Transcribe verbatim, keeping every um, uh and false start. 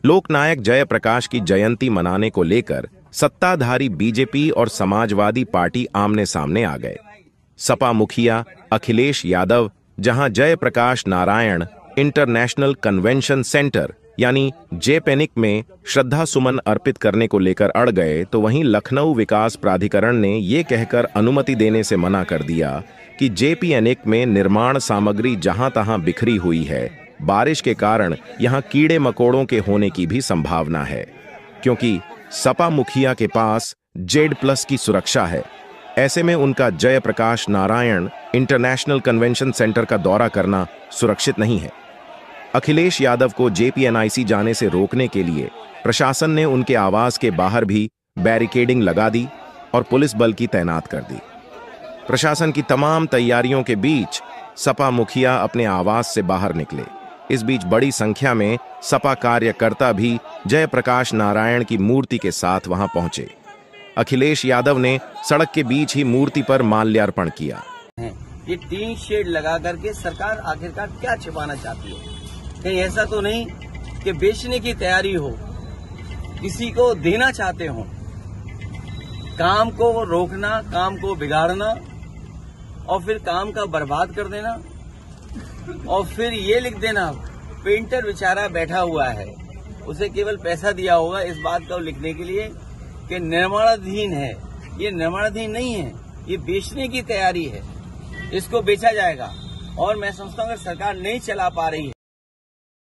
लोकनायक जयप्रकाश की जयंती मनाने को लेकर सत्ताधारी बीजेपी और समाजवादी पार्टी आमने सामने आ गए। सपा मुखिया अखिलेश यादव जहां Jayaprakash Narayan international convention centre यानी जेपेनिक में श्रद्धा सुमन अर्पित करने को लेकर अड़ गए, तो वहीं लखनऊ विकास प्राधिकरण ने ये कहकर अनुमति देने से मना कर दिया कि जेपीएनिक में निर्माण सामग्री जहां तहां बिखरी हुई है। बारिश के कारण यहां कीड़े मकोड़ों के होने की भी संभावना है, क्योंकि सपा मुखिया के पास जेड प्लस की सुरक्षा है। ऐसे में उनका Jayaprakash Narayan international convention centre का दौरा करना सुरक्षित नहीं है। अखिलेश यादव को जेपीएनआईसी जाने से रोकने के लिए प्रशासन ने उनके आवास के बाहर भी बैरिकेडिंग लगा दी और पुलिस बल की तैनात कर दी। प्रशासन की तमाम तैयारियों के बीच सपा मुखिया अपने आवास से बाहर निकले। इस बीच बड़ी संख्या में सपा कार्यकर्ता भी जयप्रकाश नारायण की मूर्ति के साथ वहां पहुंचे। अखिलेश यादव ने सड़क के बीच ही मूर्ति पर माल्यार्पण किया। ये टीन शेड लगा करके सरकार आखिरकार क्या छिपाना चाहती है? कहीं ऐसा तो नहीं कि बेचने की तैयारी हो, किसी को देना चाहते हो? काम को रोकना, काम को बिगाड़ना और फिर काम का बर्बाद कर देना और फिर ये लिख देना पेंटर बेचारा बैठा हुआ है, उसे केवल पैसा दिया होगा इस बात को लिखने के लिए कि निर्माणाधीन है। ये निर्माणाधीन नहीं है, ये बेचने की तैयारी है। इसको बेचा जाएगा और मैं समझता हूँ अगर सरकार नहीं चला पा रही है